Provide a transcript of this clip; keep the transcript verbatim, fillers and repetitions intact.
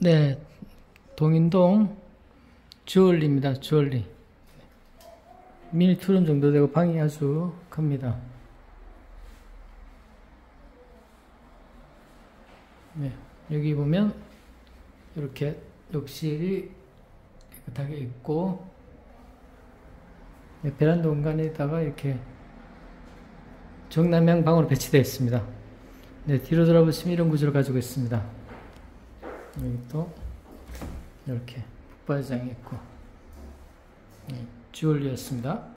네, 동인동 주얼리입니다. 주얼리. 미니 투룸 정도 되고 방이 아주 큽니다. 네, 여기 보면 이렇게 욕실이 깨끗하게 있고, 네, 베란다 공간에다가 이렇게 정남향 방으로 배치되어 있습니다. 네, 뒤로 돌아보시면 이런 구조를 가지고 있습니다. 여기 또 이렇게 북바지장이 있고, 네, 주얼리였습니다.